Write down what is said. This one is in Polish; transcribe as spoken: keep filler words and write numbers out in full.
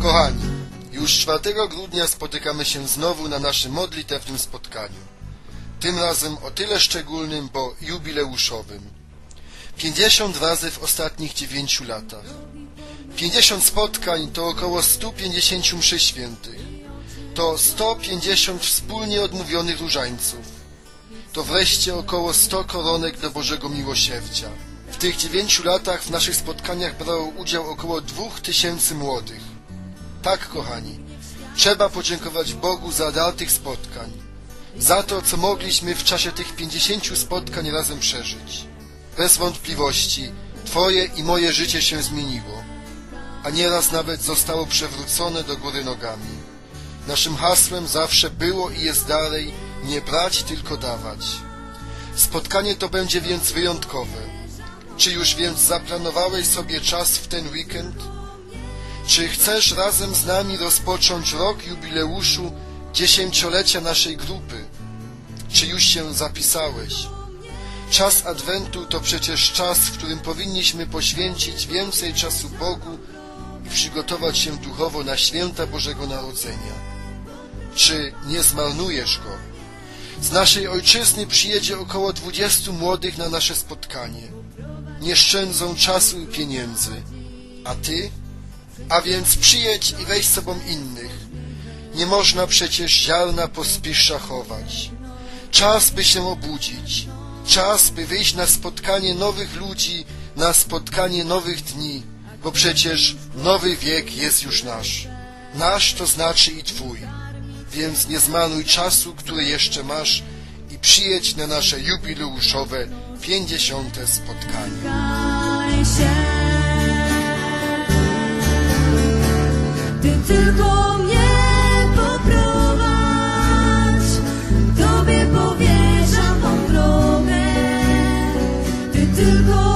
Kochani, już czwartego grudnia spotykamy się znowu na naszym modlitewnym spotkaniu. Tym razem o tyle szczególnym, bo jubileuszowym. Pięćdziesiąt razy w ostatnich dziewięciu latach. Pięćdziesiąt spotkań to około stu pięćdziesięciu mszy świętych. To sto pięćdziesiąt wspólnie odmówionych różańców. To wreszcie około sto koronek do Bożego Miłosierdzia. W tych dziewięciu latach w naszych spotkaniach brało udział około dwóch tysięcy młodych. Tak, kochani, trzeba podziękować Bogu za dar tych spotkań, za to, co mogliśmy w czasie tych pięćdziesięciu spotkań razem przeżyć. Bez wątpliwości Twoje i moje życie się zmieniło, a nieraz nawet zostało przewrócone do góry nogami. Naszym hasłem zawsze było i jest dalej nie brać, tylko dawać. Spotkanie to będzie więc wyjątkowe. Czy już więc zaplanowałeś sobie czas w ten weekend? Czy chcesz razem z nami rozpocząć rok jubileuszu dziesięciolecia naszej grupy? Czy już się zapisałeś? Czas Adwentu to przecież czas, w którym powinniśmy poświęcić więcej czasu Bogu i przygotować się duchowo na święta Bożego Narodzenia. Czy nie zmarnujesz go? Z naszej ojczyzny przyjedzie około dwudziestu młodych na nasze spotkanie. Nie szczędzą czasu i pieniędzy. A ty? A więc przyjedź i weź z sobą innych. Nie można przecież ziarna po spiszach chować. Czas, by się obudzić. Czas, by wyjść na spotkanie nowych ludzi, na spotkanie nowych dni, bo przecież nowy wiek jest już nasz. Nasz to znaczy i Twój. Więc nie zmarnuj czasu, który jeszcze masz i przyjedź na nasze jubileuszowe pięćdziesiąte spotkanie. Ty tylko mnie poprowadź, Tobie powierzam tą drogę. Ty tylko